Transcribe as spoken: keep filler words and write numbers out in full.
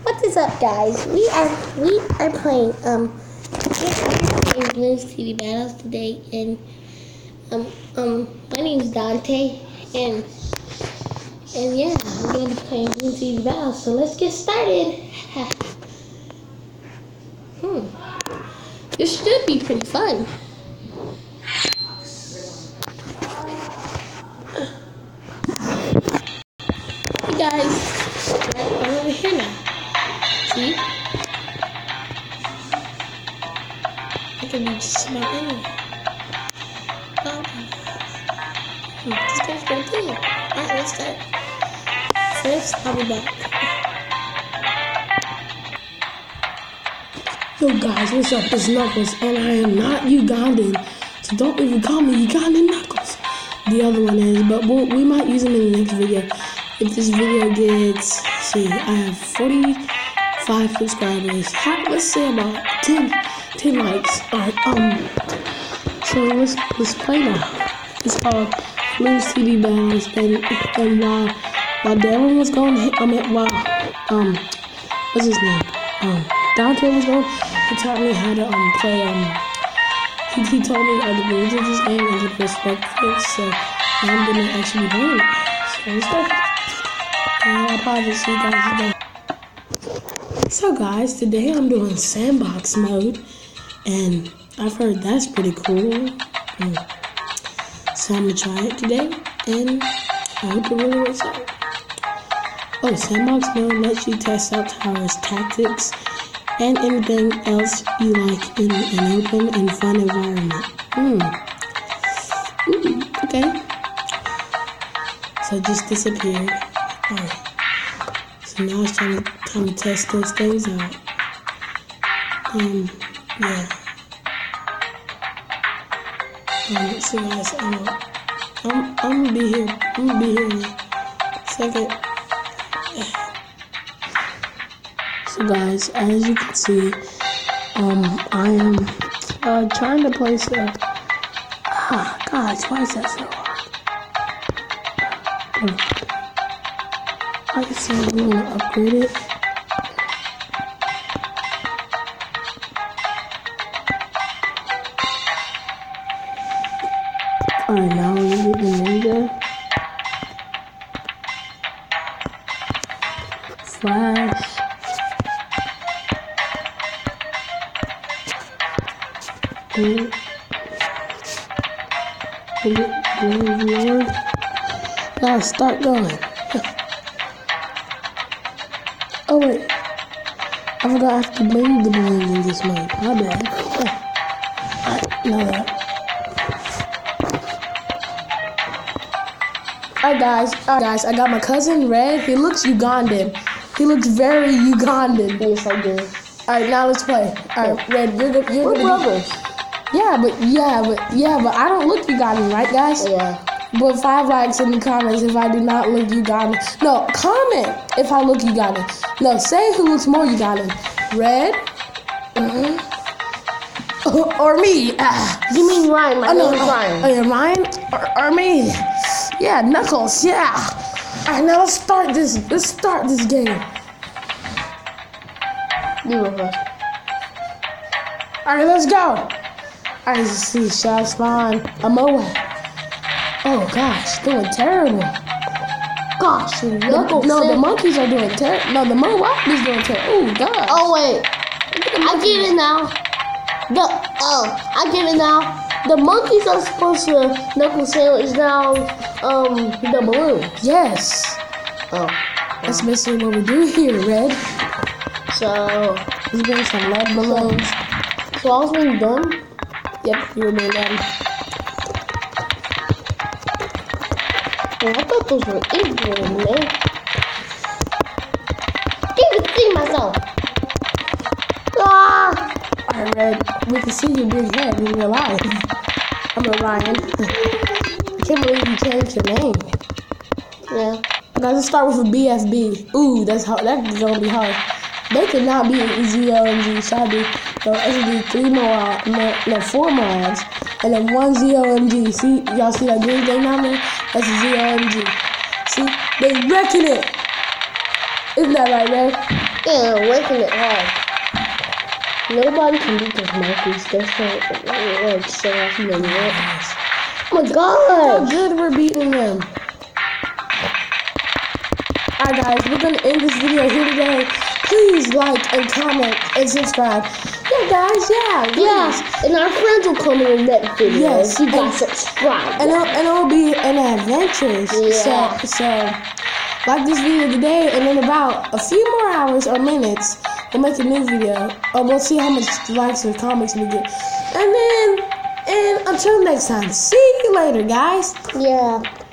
What is up, guys? We are we are playing um we're playing T V battles today, and um um my name's Dante, and and yeah, we're gonna be playing T V battles. So let's get started. hmm, this should be pretty fun. Hey guys, I'm over here now. See? I can be just about anywhere. Oh, hmm, this guy's going to do. Alright, let's start. First, I'll be back. Yo guys, what's up? It's Knuckles, and I am not Ugandan, so don't even call me Ugandan Knuckles. The other one is, but we'll, we might use him in the next video. If this video gets, let's see, I have forty-five subscribers. How, let's say about ten, ten likes. Alright, um, so let's let's play now. It's called Blues T V Battles, and and while while Darren was going, I mean while um, what's his name? Um, Dante was going. He taught me how to um play um. He, he told me all the rules of this game and the perspectives, so I'm gonna actually play it. So let's go. And I'll probably see you guys today. So guys, today I'm doing sandbox mode, and I've heard that's pretty cool. Mm. So I'm gonna try it today, and I hope it really works out. Oh, sandbox mode lets you test out towers, tactics, and anything else you like in an open and fun environment. Hmm. Mm, okay. So it just disappeared. Alright. So now it's trying to, time to test those things out. Um, yeah. Um, so guys, um, I'm, I'm gonna be here. I'm gonna be here in a second. So guys, as you can see, um, I am uh, trying to place a. Ah, gosh, why is that so hard? Like I said, we want to upgrade it. Alright, now we need the ninja. Flash. And now start going. Oh wait, I forgot I have to move the balloons in this mode. My bad. I know that. Alright guys, alright guys, I got my cousin Red. He looks Ugandan. He looks very Ugandan. Yes, I do. Alright, now let's play. Alright, Red, you're gonna you're We're gonna brothers. Be, yeah, but yeah, but yeah, but I don't look Ugandan, right, guys? Yeah. Put five likes in the comments if I do not look Ugandan. No, comment if I look Ugandan. No, say who looks more Ugandan. Red? Mm-hmm. Or me. Ah. You mean Ryan? My Oh, no, name is oh, Ryan. Oh, yeah, Ryan? Or, or me? Yeah, Knuckles, yeah. Alright, now let's start this. Let's start this game. You go first. Alright, let's go. Alright, let's see. Shall I spawn a Moab? Oh gosh, doing terrible. Gosh, The, Knuckles. no, the monkeys are doing terrible. No, the Moab is doing terrible. Oh gosh. Oh wait, I get it now. The oh, I get it now. The monkeys are supposed to knuckle sandwich down um the balloon. Yes. Oh, That's basically what we do here, Red. so Let's bring some lead balloons. so all's been done. Yep, you're being done. Oh, I thought those were Israel, man. Can't even see myself. Ah! Alright, Red, we can see your big head in real life. I'm Orion. I can't believe you changed your name. Yeah. Guys, let's start with a B F B. Ooh, that's hard. That's gonna be hard. They cannot be Z O M G. So I do. So I should do three more, uh, no, no, four more ads, and then one Z O M G. See, y'all see that green thing down there? That's a Z O M G. See, they wrecking it. Isn't that right, man? Yeah, working it hard. Nobody can beat those monkeys. They're so like so awesome and what? Oh my How god! good we're beating them. Alright guys, we're gonna end this video here today. Please like and comment and subscribe. Yeah guys, yeah. Please. Yeah, and our friends will come in the next video. Yes, You got and- subscribe. And it'll, and it'll be an adventure. Yeah. So, so like this video today, and in about a few more hours or minutes, we'll make a new video. Or we'll see how much likes or comments we get. And then, and until next time, see you later, guys. Yeah.